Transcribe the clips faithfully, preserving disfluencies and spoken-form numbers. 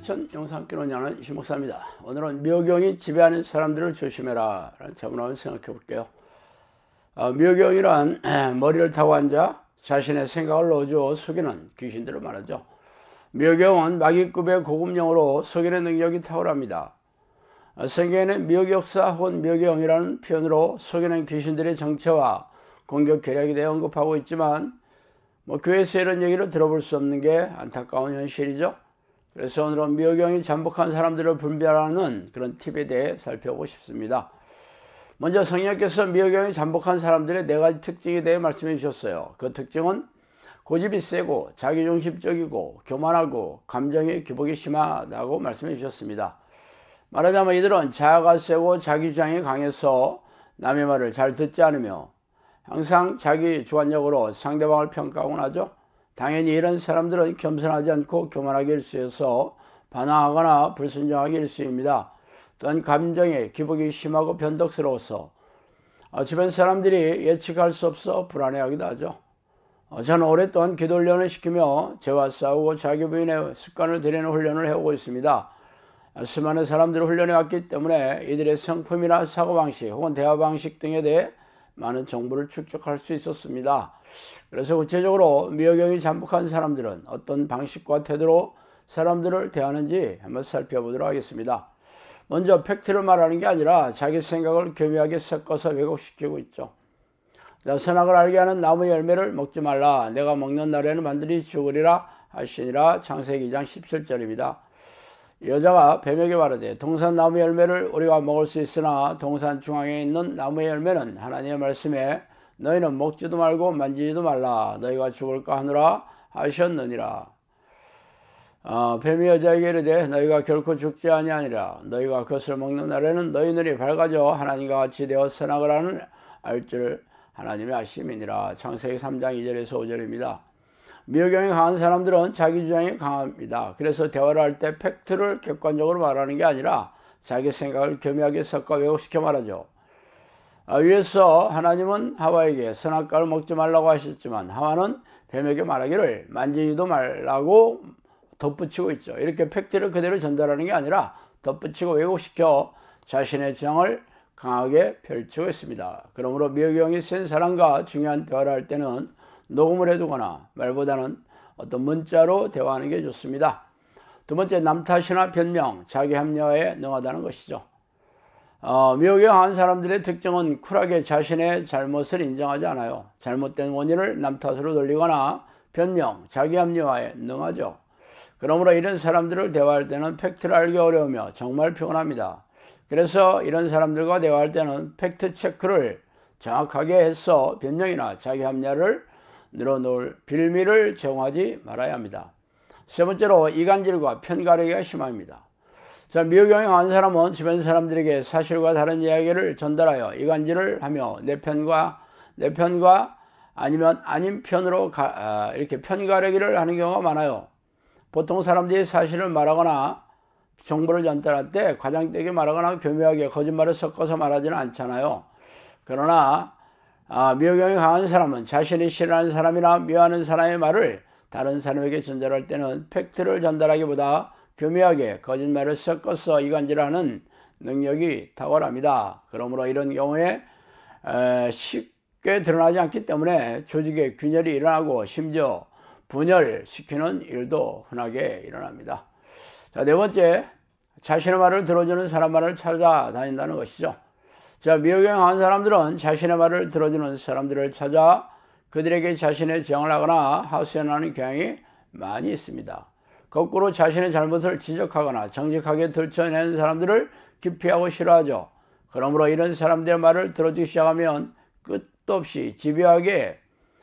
부천 영상교회 운영하는 이신목사입니다. 오늘은 묘경이 지배하는 사람들을 조심해라 라는 제목으로 한번 생각해 볼게요. 어, 묘경이란 머리를 타고 앉아 자신의 생각을 넣어주어 속이는 귀신들을 말하죠. 묘경은 마귀급의 고급령으로 속이는 능력이 탁월합니다. 어, 성경에는 묘격사 혹은 묘경이라는 표현으로 속이는 귀신들의 정체와 공격 계략에 대해 언급하고 있지만 뭐 교회에서 이런 얘기를 들어볼 수 없는 게 안타까운 현실이죠. 그래서 오늘은 묘경이 잠복한 사람들을 분별하는 그런 팁에 대해 살펴보고 싶습니다. 먼저 성령께서 묘경이 잠복한 사람들의 네 가지 특징에 대해 말씀해 주셨어요. 그 특징은 고집이 세고 자기중심적이고 교만하고 감정의 기복이 심하다고 말씀해 주셨습니다. 말하자면 이들은 자아가 세고 자기 주장이 강해서 남의 말을 잘 듣지 않으며 항상 자기 주관적으로 상대방을 평가하곤 하죠. 당연히 이런 사람들은 겸손하지 않고 교만하게 일수해서 반항하거나 불순종하게 일수입니다. 또한 감정에 기복이 심하고 변덕스러워서 주변 사람들이 예측할 수 없어 불안해하기도 하죠. 저는 오랫동안 기도 훈련을 시키며 죄와 싸우고 자기 부인의 습관을 들이는 훈련을 해오고 있습니다. 수많은 사람들을 훈련해 왔기 때문에 이들의 성품이나 사고방식 혹은 대화방식 등에 대해 많은 정보를 축적할 수 있었습니다. 그래서 구체적으로 묘경이 잠복한 사람들은 어떤 방식과 태도로 사람들을 대하는지 한번 살펴보도록 하겠습니다. 먼저 팩트를 말하는 게 아니라 자기 생각을 교묘하게 섞어서 왜곡시키고 있죠. 자, 선악을 알게 하는 나무 열매를 먹지 말라. 내가 먹는 날에는 반드시 죽으리라 하시니라. 창세기 이 장 십칠 절입니다. 여자가 뱀에게 말하되 동산 나무 열매를 우리가 먹을 수 있으나 동산 중앙에 있는 나무의 열매는 하나님의 말씀에 너희는 먹지도 말고 만지지도 말라. 너희가 죽을까 하노라 하셨느니라. 어, 뱀이 여자에게 이르되 너희가 결코 죽지 아니하니라. 너희가 그것을 먹는 날에는 너희 눈이 밝아져 하나님과 같이 되어 선악을 하는 알 줄 하나님의 아심이니라. 창세기 삼 장 이 절에서 오 절입니다. 묘경이 강한 사람들은 자기 주장이 강합니다. 그래서 대화를 할 때 팩트를 객관적으로 말하는 게 아니라 자기 생각을 교묘하게 섞어 왜곡시켜 말하죠. 위에서 하나님은 하와에게 선악과를 먹지 말라고 하셨지만 하와는 뱀에게 말하기를 만지지도 말라고 덧붙이고 있죠. 이렇게 팩트를 그대로 전달하는 게 아니라 덧붙이고 왜곡시켜 자신의 주장을 강하게 펼치고 있습니다. 그러므로 묘경이 센 사람과 중요한 대화를 할 때는 녹음을 해두거나 말보다는 어떤 문자로 대화하는 게 좋습니다. 두 번째, 남 탓이나 변명, 자기 합리화에 능하다는 것이죠. 어, 묘경한 사람들의 특징은 쿨하게 자신의 잘못을 인정하지 않아요. 잘못된 원인을 남 탓으로 돌리거나 변명, 자기 합리화에 능하죠. 그러므로 이런 사람들을 대화할 때는 팩트를 알기 어려우며 정말 피곤합니다. 그래서 이런 사람들과 대화할 때는 팩트 체크를 정확하게 해서 변명이나 자기 합리화를 늘어놓을 빌미를 제공하지 말아야 합니다. 세 번째로 이간질과 편가르기가 심합니다. 자, 묘경이 강한 사람은 주변 사람들에게 사실과 다른 이야기를 전달하여 이간질을 하며 내 편과 내 편과 아니면 아닌 편으로 가, 아, 이렇게 편가르기를 하는 경우가 많아요. 보통 사람들이 사실을 말하거나 정보를 전달할 때 과장되게 말하거나 교묘하게 거짓말을 섞어서 말하지는 않잖아요. 그러나 아, 묘경이 강한 사람은 자신이 싫어하는 사람이나 미워하는 사람의 말을 다른 사람에게 전달할 때는 팩트를 전달하기보다 교묘하게 거짓말을 섞어서 이간질하는 능력이 탁월합니다. 그러므로 이런 경우에 에, 쉽게 드러나지 않기 때문에 조직에 균열이 일어나고 심지어 분열시키는 일도 흔하게 일어납니다. 자, 네 번째, 자신의 말을 들어주는 사람 말을 찾아다닌다는 것이죠. 자, 묘경이 강한 사람들은 자신의 말을 들어주는 사람들을 찾아 그들에게 자신의 주장을 하거나 하소연하는 경향이 많이 있습니다. 거꾸로 자신의 잘못을 지적하거나 정직하게 들춰내는 사람들을 기피하고 싫어하죠. 그러므로 이런 사람들의 말을 들어주기 시작하면 끝도 없이 집요하게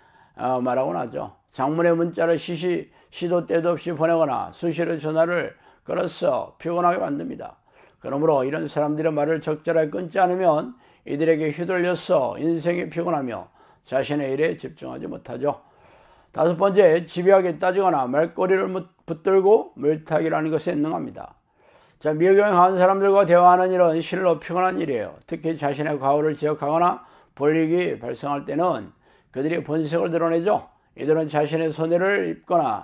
말하곤 하죠. 장문의 문자를 시시, 시도 때도 없이 보내거나 수시로 전화를 걸어서 피곤하게 만듭니다. 그러므로 이런 사람들의 말을 적절하게 끊지 않으면 이들에게 휘둘려서 인생이 피곤하며 자신의 일에 집중하지 못하죠. 다섯 번째, 집요하게 따지거나 말꼬리를 붙들고 물타기라는 것에 능합니다. 자, 묘경이 강한 사람들과 대화하는 일은 실로 피곤한 일이에요. 특히 자신의 과오를 지적하거나 불이익이 발생할 때는 그들이 본색을 드러내죠. 이들은 자신의 손해를 입거나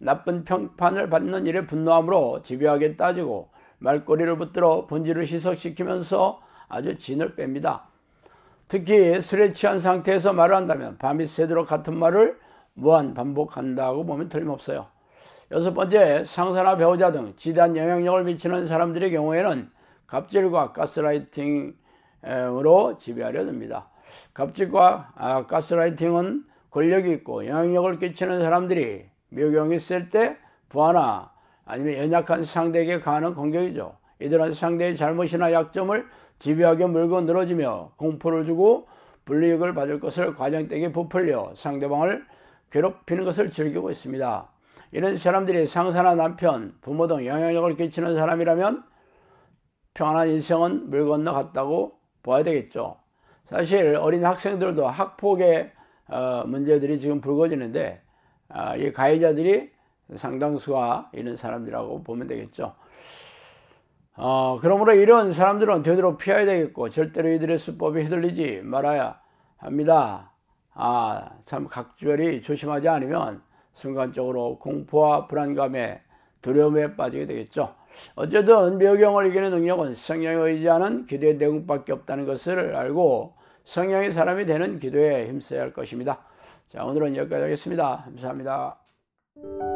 나쁜 평판을 받는 일에 분노함으로 집요하게 따지고 말꼬리를 붙들어 본질을 희석시키면서 아주 진을 뺍니다. 특히 술에 취한 상태에서 말을 한다면 밤이 새도록 같은 말을 무한 반복한다고 보면 틀림없어요. 여섯 번째, 상사나 배우자 등 지대한 영향력을 미치는 사람들의 경우에는 갑질과 가스라이팅으로 지배하려 듭니다. 갑질과 아, 가스라이팅은 권력이 있고 영향력을 끼치는 사람들이 묘경이 셀 때 부하나 아니면 연약한 상대에게 가하는 공격이죠. 이들은 상대의 잘못이나 약점을 집요하게 물고 늘어지며 공포를 주고 불이익을 받을 것을 과장되게 부풀려 상대방을 괴롭히는 것을 즐기고 있습니다. 이런 사람들이 상사나 남편, 부모 등 영향력을 끼치는 사람이라면 평안한 인생은 물 건너갔다고 봐야 되겠죠. 사실 어린 학생들도 학폭의 어, 문제들이 지금 불거지는데 어, 이 가해자들이 상당수가 이런 사람들이라고 보면 되겠죠. 어, 그러므로 이런 사람들은 되도록 피해야 되겠고 절대로 이들의 수법에 휘둘리지 말아야 합니다. 아, 참 각별히 조심하지 않으면 순간적으로 공포와 불안감에 두려움에 빠지게 되겠죠. 어쨌든 묘경을 이기는 능력은 성령에 의지하는 기도의 내공밖에 없다는 것을 알고 성령의 사람이 되는 기도에 힘써야 할 것입니다. 자, 오늘은 여기까지 하겠습니다. 감사합니다.